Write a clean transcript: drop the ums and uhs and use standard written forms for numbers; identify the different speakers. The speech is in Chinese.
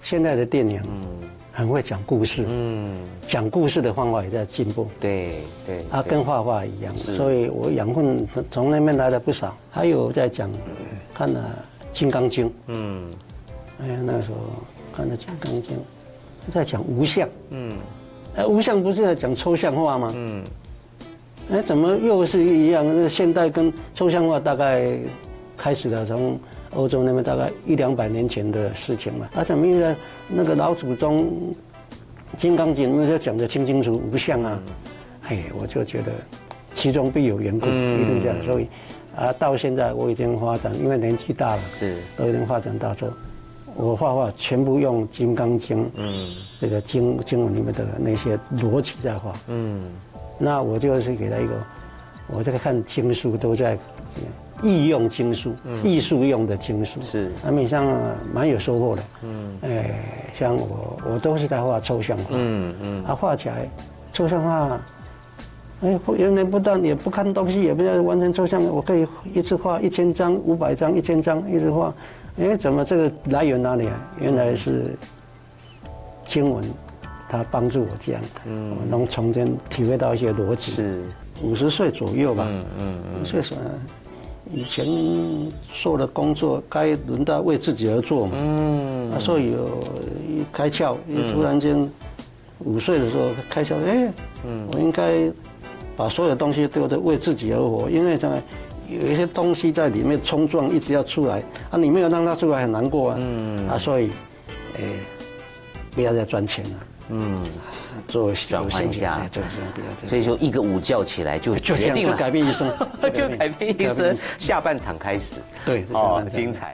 Speaker 1: 现在的电影，很会讲故事，讲故事的方法也在进步。
Speaker 2: 对，
Speaker 1: 跟画画一样，所以我养分从那边来了不少。还有在讲，看了《金刚经》，那时候看了《金刚经》，在讲无相，无相不是在讲抽象画吗？怎么又是一样？现代跟抽象画大概开始了，从欧洲那边大概100-200年前的事情嘛。怎么在那个老祖宗《金刚经》那就讲得清清楚无相啊？我就觉得其中必有缘故，一定这样。所以到现在我已经发展，因为年纪大了，都已经发展到说，我画画全部用《金刚经》这个经文里面的那些逻辑在画。那我就是给他一个，我在看经书都在艺用经书，艺术用的经书，他们像蛮有收获的。像我都是在画抽象画，画起来抽象画，源源不断，也不看东西，也不要完全抽象，我可以一次画1000张、500张、1000张，一直画。怎么这个来源哪里啊？原来是经文。他帮助我这样，我能从中体会到一些逻辑。50岁左右吧，50岁什么？以前做的工作该轮到为自己而做嘛，所以一开窍，突然间5岁的时候开窍，我应该把所有东西都得为自己而活，因为有一些东西在里面冲撞，一直要出来你没有让它出来很难过所以不要再赚钱了。做
Speaker 2: 转换一下，
Speaker 1: 对，
Speaker 2: 所以说一个午觉起来就决定了
Speaker 1: 改变一生，
Speaker 2: 就改变一生。下半场开始，
Speaker 1: 对，
Speaker 2: 精彩。